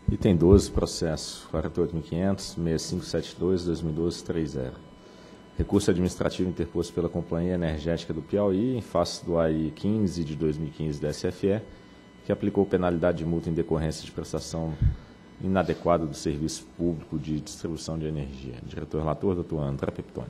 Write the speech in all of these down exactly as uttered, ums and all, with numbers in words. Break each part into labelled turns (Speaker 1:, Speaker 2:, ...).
Speaker 1: Item doze, processo quarenta e oito mil quinhentos, sessenta e cinco setenta e dois, dois mil e doze, trinta. Recurso administrativo interposto pela Companhia Energética do Piauí, em face do A I quinze de dois mil e quinze da S F E, que aplicou penalidade de multa em decorrência de prestação inadequada do serviço público de distribuição de energia. Diretor relator, doutor André Peptoni.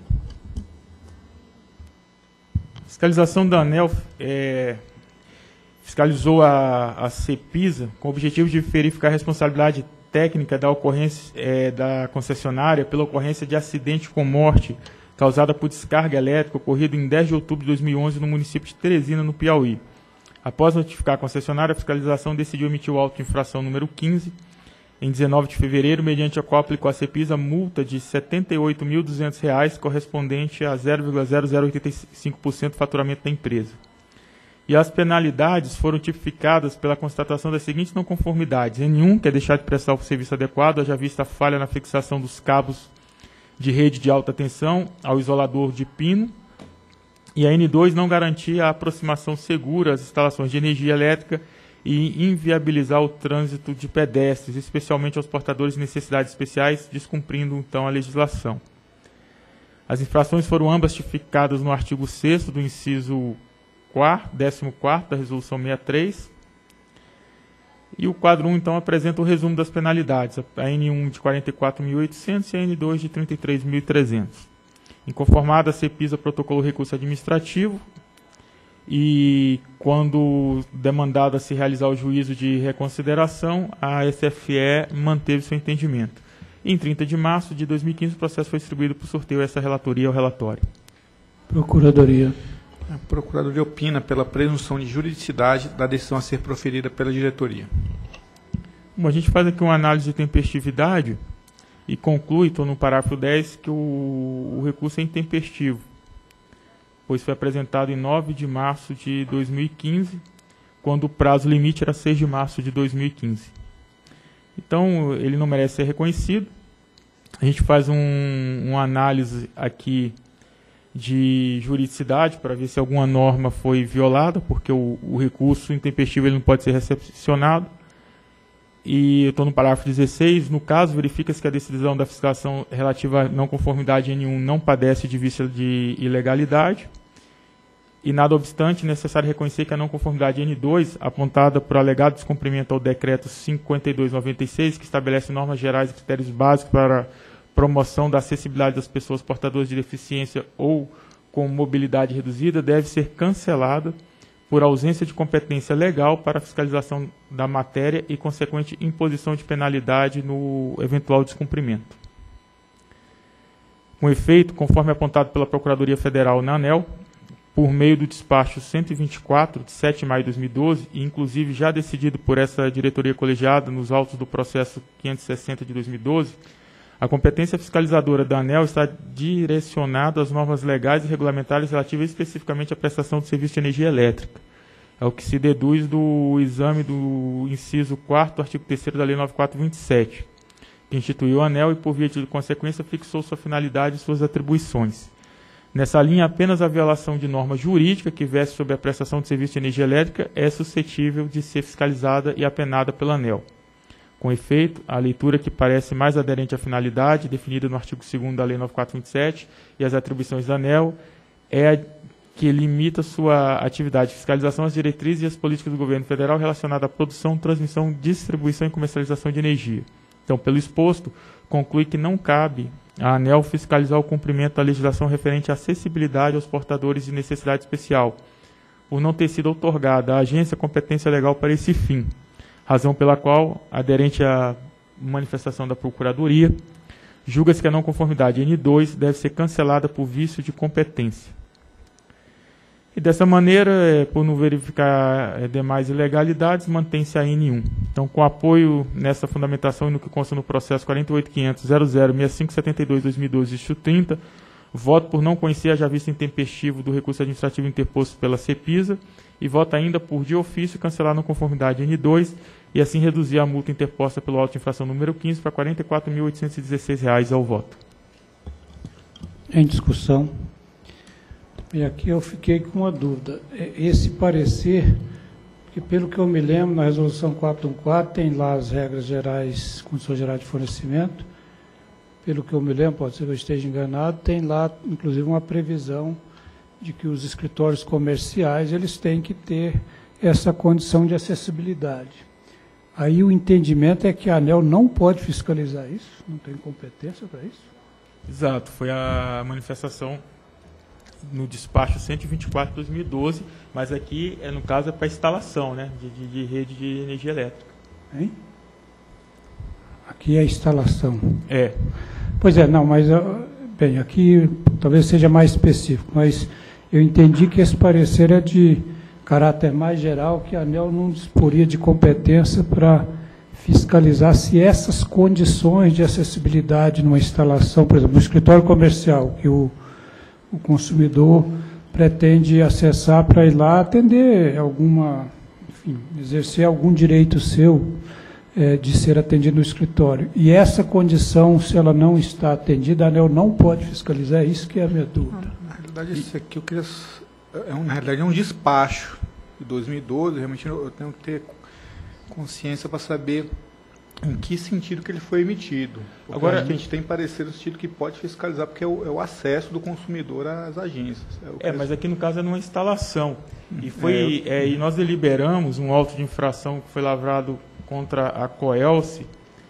Speaker 2: Fiscalização da ANEEL é, fiscalizou a, a CEPISA com o objetivo de verificar a responsabilidade técnica da ocorrência é, da concessionária pela ocorrência de acidente com morte causada por descarga elétrica ocorrido em dez de outubro de dois mil e onze no município de Teresina, no Piauí. Após notificar a concessionária, a fiscalização decidiu emitir o auto de infração número quinze, em dezenove de fevereiro, mediante a qual aplicou a CEPISA multa de setenta e oito mil e duzentos reais, correspondente a zero vírgula zero zero oito cinco por cento do faturamento da empresa. E as penalidades foram tipificadas pela constatação das seguintes não conformidades. N um, que é deixar de prestar o serviço adequado, haja vista a falha na fixação dos cabos de rede de alta tensão ao isolador de pino. E a N dois, não garantir a aproximação segura às instalações de energia elétrica e inviabilizar o trânsito de pedestres, especialmente aos portadores de necessidades especiais, descumprindo, então, a legislação. As infrações foram ambas tipificadas no artigo sexto do inciso décimo quarto da Resolução sessenta e três. E o quadro um, então, apresenta o resumo das penalidades. A N um de quarenta e quatro mil e oitocentos e a N dois de trinta e três mil e trezentos. Inconformada, a CEPISA protocolou recurso administrativo e, quando demandada a se realizar o juízo de reconsideração, a S F E manteve seu entendimento. Em trinta de março de dois mil e quinze, o processo foi distribuído por sorteio a essa relatoria ao relatório.
Speaker 3: Procuradoria.
Speaker 4: A Procuradoria opina pela presunção de juridicidade da decisão a ser proferida pela diretoria.
Speaker 2: Bom, a gente faz aqui uma análise de tempestividade e conclui, estou no parágrafo dez, que o, o recurso é intempestivo, pois foi apresentado em nove de março de dois mil e quinze, quando o prazo limite era seis de março de dois mil e quinze. Então, ele não merece ser reconhecido. A gente faz um, uma análise aqui de juridicidade para ver se alguma norma foi violada, porque o, o recurso intempestivo ele não pode ser recepcionado. E eu estou no parágrafo dezesseis. No caso, verifica-se que a decisão da fiscalização relativa à não conformidade N um não padece de vício de ilegalidade. E, nada obstante, é necessário reconhecer que a não conformidade N dois, apontada por alegado descumprimento ao decreto cinquenta e dois noventa e seis, que estabelece normas gerais e critérios básicos para promoção da acessibilidade das pessoas portadoras de deficiência ou com mobilidade reduzida, deve ser cancelada por ausência de competência legal para a fiscalização da matéria e consequente imposição de penalidade no eventual descumprimento. Com efeito, conforme apontado pela Procuradoria Federal na ANEEL, por meio do despacho cento e vinte e quatro, de sete de maio de dois mil e doze, e inclusive já decidido por essa diretoria colegiada nos autos do processo quinhentos e sessenta de dois mil e doze, a competência fiscalizadora da ANEEL está direcionada às normas legais e regulamentares relativas especificamente à prestação do serviço de energia elétrica. É o que se deduz do exame do inciso quarto, artigo terceiro da Lei nove mil quatrocentos e vinte e sete, que instituiu a ANEEL e, por via de consequência, fixou sua finalidade e suas atribuições. Nessa linha, apenas a violação de norma jurídica que verse sobre a prestação de serviço de energia elétrica é suscetível de ser fiscalizada e apenada pela ANEEL. Com efeito, a leitura que parece mais aderente à finalidade, definida no artigo segundo da Lei nove mil quatrocentos e vinte e sete, e as atribuições da ANEEL, é a que limita sua atividade de fiscalização às diretrizes e às políticas do governo federal relacionadas à produção, transmissão, distribuição e comercialização de energia. Então, pelo exposto, conclui que não cabe à ANEEL fiscalizar o cumprimento da legislação referente à acessibilidade aos portadores de necessidade especial, por não ter sido outorgada à agência competência legal para esse fim, razão pela qual, aderente à manifestação da Procuradoria, julga-se que a não conformidade N dois deve ser cancelada por vício de competência. E dessa maneira, por não verificar demais ilegalidades, mantém-se a N um. Então, com apoio nessa fundamentação e no que consta no processo quarenta e oito mil quinhentos, zero zero sessenta e cinco setenta e dois, dois mil e doze, dígito trinta, voto por não conhecer a já vista intempestivo do recurso administrativo interposto pela CEPISA e voto ainda por de ofício cancelar a não conformidade N dois e assim reduzir a multa interposta pelo auto de infração número quinze para quarenta e quatro mil oitocentos e dezesseis reais ao voto.
Speaker 3: Em discussão. E aqui eu fiquei com uma dúvida. Esse parecer Porque, pelo que eu me lembro, na resolução quatrocentos e quatorze tem lá as regras gerais, condições gerais de fornecimento. Pelo que eu me lembro, pode ser que eu esteja enganado, tem lá, inclusive, uma previsão de que os escritórios comerciais eles têm que ter essa condição de acessibilidade. Aí o entendimento é que a ANEEL não pode fiscalizar isso, não tem competência para isso?
Speaker 2: Exato, foi a manifestação no despacho cento e vinte e quatro de dois mil e doze, mas aqui, é, no caso, é para instalação, né, de, de, de rede de energia elétrica.
Speaker 3: Hein? Aqui é a instalação.
Speaker 2: É.
Speaker 3: Pois é, não, mas, bem, aqui talvez seja mais específico, mas eu entendi que esse parecer é de caráter mais geral, que a ANEEL não disporia de competência para fiscalizar se essas condições de acessibilidade numa instalação, por exemplo, no escritório comercial, que o, o consumidor pretende acessar para ir lá atender alguma, enfim, exercer algum direito seu é, de ser atendido no escritório. E essa condição, se ela não está atendida, a ANEEL não pode fiscalizar, é isso que é a minha dúvida.
Speaker 4: Na realidade, isso aqui eu queria... É um, na realidade, é um despacho de dois mil e doze, realmente eu tenho que ter consciência para saber em que sentido que ele foi emitido. Porque agora a gente tem parecer no sentido que pode fiscalizar, porque é o, é o acesso do consumidor às agências. É,
Speaker 2: é mas aqui no caso é numa instalação. E, foi, é, é, e nós deliberamos um auto de infração que foi lavrado contra a Coelce,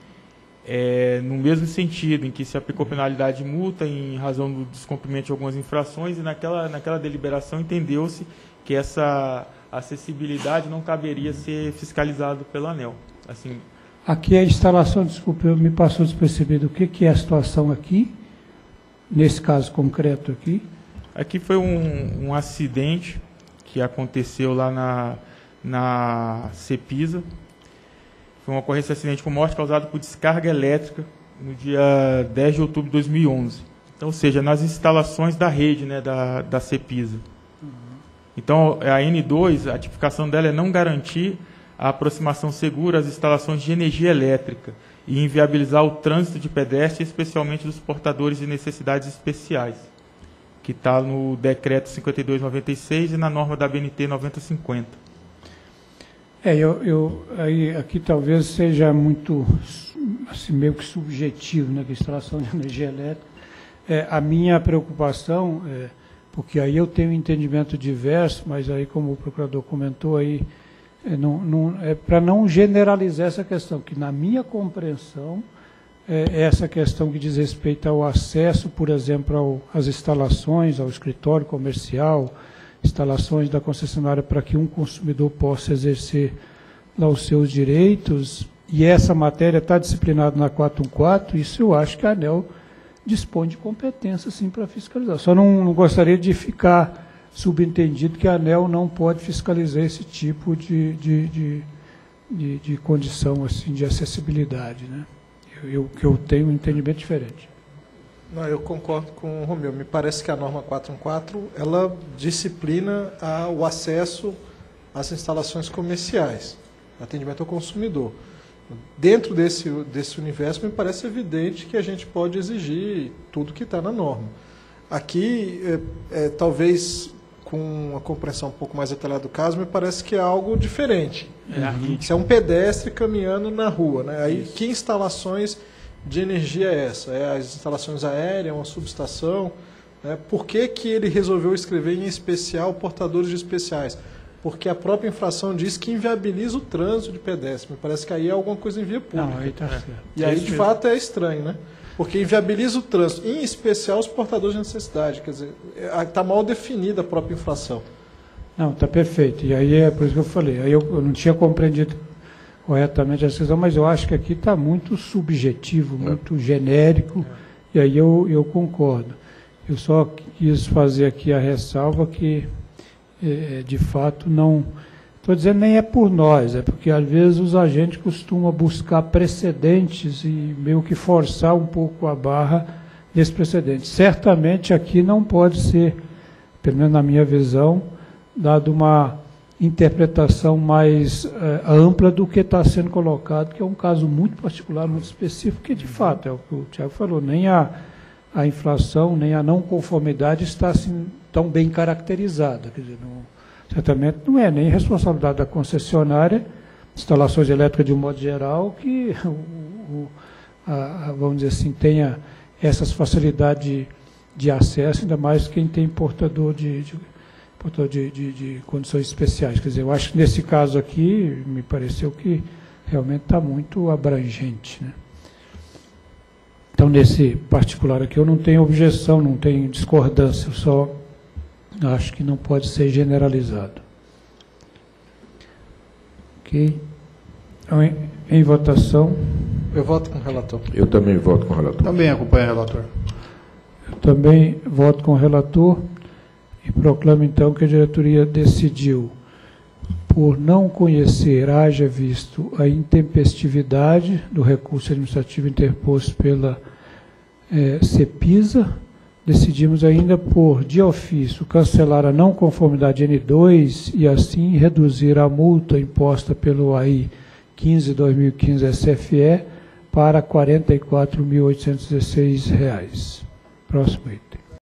Speaker 2: É, no mesmo sentido, em que se aplicou penalidade de multa em razão do descumprimento de algumas infrações, e naquela, naquela deliberação entendeu-se que essa acessibilidade não caberia ser fiscalizado pela ANEEL. Assim,
Speaker 3: aqui a instalação, desculpe, me passou despercebido, o que, que é a situação aqui, nesse caso concreto aqui?
Speaker 2: Aqui foi um, um acidente que aconteceu lá na, na CEPISA. Foi uma ocorrência de acidente com morte causada por descarga elétrica no dia dez de outubro de dois mil e onze. Então, ou seja, nas instalações da rede, né, da, da CEPISA. Uhum. Então, a N dois, a tipificação dela é não garantir a aproximação segura às instalações de energia elétrica e inviabilizar o trânsito de pedestres, especialmente dos portadores de necessidades especiais, que está no decreto cinquenta e dois noventa e seis e na norma da A B N T noventa cinquenta.
Speaker 3: É, eu, eu aí, aqui talvez seja muito, assim, meio que subjetivo, né, que a instalação de energia elétrica. É, a minha preocupação, é, porque aí eu tenho um entendimento diverso, mas aí, como o procurador comentou, aí, é, não, não, é para não generalizar essa questão, que na minha compreensão, é essa questão que diz respeito ao acesso, por exemplo, ao, às instalações, ao escritório comercial, instalações da concessionária para que um consumidor possa exercer lá os seus direitos, e essa matéria está disciplinada na quatrocentos e quatorze, isso eu acho que a ANEEL dispõe de competência, sim, para fiscalizar. Só não, não gostaria de ficar subentendido que a ANEEL não pode fiscalizar esse tipo de, de, de, de, de condição assim, de acessibilidade, né? Eu, eu, que eu tenho um entendimento diferente.
Speaker 5: Não, eu concordo com o Romeu. Me parece que a norma quatrocentos e quatorze ela disciplina a, o acesso às instalações comerciais, atendimento ao consumidor. Dentro desse, desse universo, me parece evidente que a gente pode exigir tudo que está na norma. Aqui, é, é, talvez com a compreensão um pouco mais detalhada do caso, me parece que é algo diferente.
Speaker 2: É,
Speaker 5: Isso é um pedestre caminhando na rua, né? Aí, que instalações de energia é essa? É as instalações aéreas, uma subestação? Né? Por que que ele resolveu escrever em especial portadores de especiais? Porque a própria infração diz que inviabiliza o trânsito de pedestre. Me parece que aí é alguma coisa em via pública.
Speaker 3: Não, aí tá certo.
Speaker 5: E aí, de fato, é estranho, né? Porque inviabiliza o trânsito, em especial os portadores de necessidade. Quer dizer, está mal definida a própria infração.
Speaker 3: Não, está perfeito. E aí é por isso que eu falei. Aí eu, eu não tinha compreendido corretamente essa questão, mas eu acho que aqui está muito subjetivo, muito é. genérico, é. e aí eu, eu concordo. Eu só quis fazer aqui a ressalva que, é, de fato, não... Estou dizendo nem é por nós, é porque às vezes os agentes costumam buscar precedentes e meio que forçar um pouco a barra nesse precedente. Certamente aqui não pode ser, pelo menos na minha visão, dado uma interpretação mais eh, ampla do que está sendo colocado, que é um caso muito particular, muito específico, que de fato, é o que o Tiago falou, nem a, a inflação, nem a não conformidade está assim, tão bem caracterizada. Quer dizer, não, certamente não é nem responsabilidade da concessionária, instalações elétricas de um modo geral, que, o, o, a, a, vamos dizer assim, tenha essas facilidades de, de acesso, ainda mais quem tem portador de, de, portador de, de, de condições especiais. Quer dizer, eu acho que nesse caso aqui, me pareceu que realmente está muito abrangente, né? Então, nesse particular aqui, eu não tenho objeção, não tenho discordância, eu só acho que não pode ser generalizado. Ok? Então, em, em votação...
Speaker 5: Eu voto com o relator.
Speaker 6: Eu também voto com o relator.
Speaker 4: Também acompanho o relator.
Speaker 3: Eu também voto com o relator e proclamo, então, que a diretoria decidiu, por não conhecer, haja visto a intempestividade do recurso administrativo interposto pela eh, CEPISA, decidimos ainda por, de ofício, cancelar a não conformidade N dois e, assim, reduzir a multa imposta pelo A I quinze barra dois mil e quinze S F E para quarenta e quatro mil oitocentos e dezesseis reais. Próximo item.